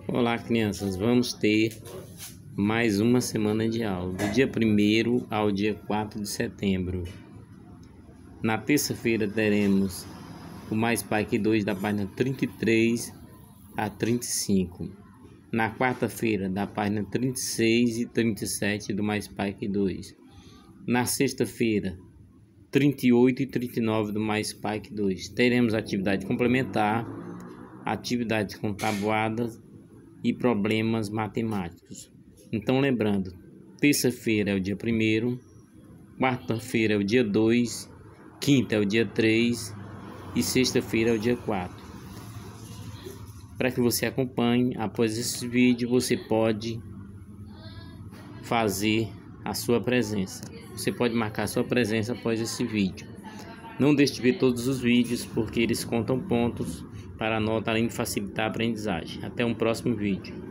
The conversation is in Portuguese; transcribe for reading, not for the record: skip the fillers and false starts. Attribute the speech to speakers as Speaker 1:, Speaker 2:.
Speaker 1: Olá, crianças, vamos ter mais uma semana de aula, do dia 1º ao dia 4 de setembro. Na terça-feira teremos o Mais Pai que 2 da página 33 a 35. Na quarta-feira, da página 36 e 37 do Mais Pai que 2. Na sexta-feira, 38 e 39 do Mais Pai que 2. Teremos atividade complementar, atividades com tabuadas e problemas matemáticos. Então, lembrando, terça-feira é o dia 1º, quarta-feira é o dia 2, quinta é o dia 3 e sexta-feira é o dia 4. Para que você acompanhe, após esse vídeo, você pode fazer a sua presença. Você pode marcar a sua presença após esse vídeo. Não deixe de ver todos os vídeos, porque eles contam pontos para a nota, além de facilitar a aprendizagem. Até um próximo vídeo.